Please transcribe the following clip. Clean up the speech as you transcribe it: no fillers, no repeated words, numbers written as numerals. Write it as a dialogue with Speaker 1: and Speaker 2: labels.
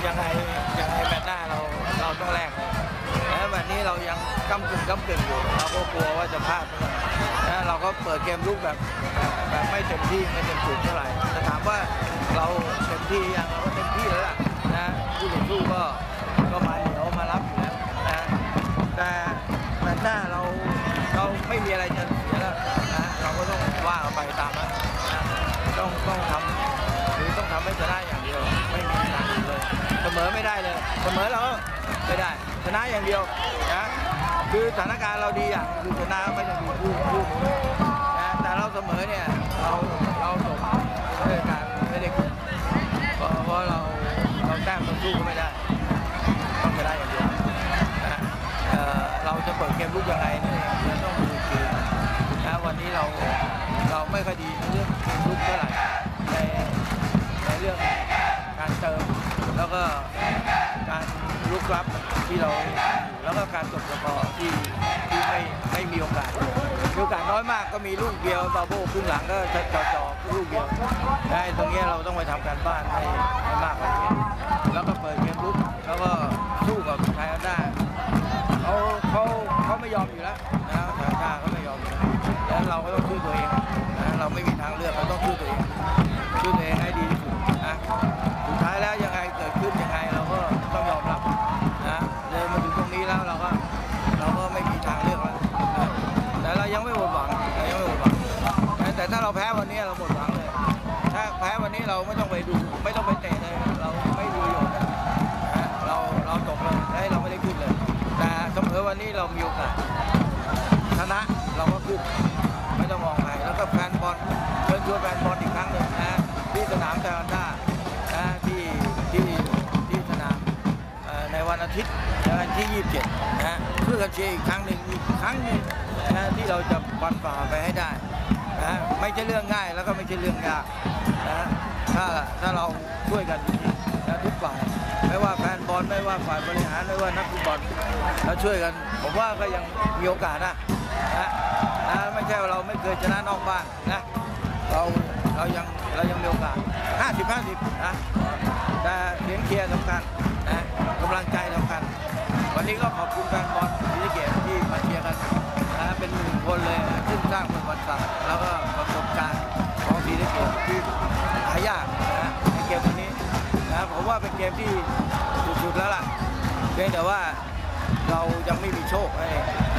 Speaker 1: ยังไงแมตช์หน้าเราต้องแลกเลยแล้วแบบนี้เรายังก้ำกึ่งอยู่เราก็กลัวว่าจะพลาดนะเราก็เปิดเกมลุกแบบไม่เต็มที่ไม่เต็มจุดเท่าไหร่แต่ถามว่าเราเต็มที่ยังเราก็เต็มที่แล้วล่ะนะผู้ต่อสู้ก็มาเหนียวมารับอยู่แล้วนะแต่แมตช์หน้าเราไม่มีอะไรจะเสียแล้วนะเราก็ต้องว่าไปตามนั้นนะต้องทำหรือต้องทำให้ชนะอย่างเดียวไม่มีทางอื่นเลยเสมอไม่ได้เลยเสมอเราไม่ได้ชนะอย่างเดียวนะคือสถานการณ์เราดีอย่างคือชนะไม่ต้องมีผู้นะแต่เราเสมอเนี่ยเราสมด้วยการไม่ได้ขึ้นเพราะเราแต้มต่อสู้ก็ไม่ได้ต้องชนะอย่างเดียวนะเราจะเปิดเกมลุกยังไงเนี่ยเราต้องดูเกมนะวันนี้เราไม่ค่อยดีในเรื่องเกมลุกเท่าไหร่ในเรื่องการเติมแล้วก็การลุกรับที่เราแล้วก็การจบสกอร์ที่ไม่มีโอกาสน้อยมากก็มีลูกเดียวบาโบครึ่งหลังก็จ่อลูกเดียวได้ตรงนี้เราต้องไปทำการบ้านให้มากกว่านี้แล้วก็เปิดเกมลุกแล้วก็สู้กับไทยได้เขาไม่ยอมอยู่แล้วนะไทยได้เขาไม่ยอมอยู่แล้วเราก็ต้องช่วยตัวเองนะเราไม่มีทางเลือกเราต้องช่วยตัวเองให้ดีที่สุดนะสุดท้ายแล้วยังไงเกิดขึ้นยังไงเราก็ต้องยอมรับนะเลยมาถึงตรงนี้แล้วเราก็ไม่มีทางเลือกแล้วแต่เรายังไม่หมดหวังแต่ถ้าเราแพ้วันนี้เราหมดหวังเลยถ้าแพ้วันนี้เราไม่ต้องไปดูไม่ต้องไปเตะเลยเราไม่มีประโยชน์นะเราจบเลยเราไม่ได้ขึ้นเลยแต่เสมอวันนี้เรามีโอกาสชนะเราก็ขึ้นไม่ต้องมองใครแล้วก็แฟนบอลเชิญชวนแฟนบอลอีกครั้งหนึ่งนะที่สนามไทยฮอนด้านะที่สนามในวันอาทิตย์ที่27นะเพื่อกันเชียร์อีกครั้งหนึ่งนะที่เราจะฟันฝ่าไปให้ได้นะไม่ใช่เรื่องง่ายแล้วก็ไม่ใช่เรื่องยากนะถ้าเราช่วยกันนะทุกฝ่ายไม่ว่าแฟนบอลไม่ว่าฝ่ายบริหารไม่ว่านักฟุตบอลเราช่วยกันผมว่าก็ยังมีโอกาสนะไม่ใช่ว่าเราไม่เคยชนะนอกบ้านนะเรายังมีโอกาส50-50นะแต่เสียงเชียร์สำคัญนะกำลังใจสำคัญวันนี้ก็ขอบคุณแฟนบอลศรีสะเกษที่มาเชียร์กันนะเป็น1 คนเลยซึ่งสร้างประวัติศาสตร์แล้วก็ประสบการณ์ของศรีสะเกษที่หายากนะในเกมวันนี้นะผมว่าเป็นเกมที่สุดๆแล้วล่ะเพียงแต่ว่าเรายังไม่มีโชคให้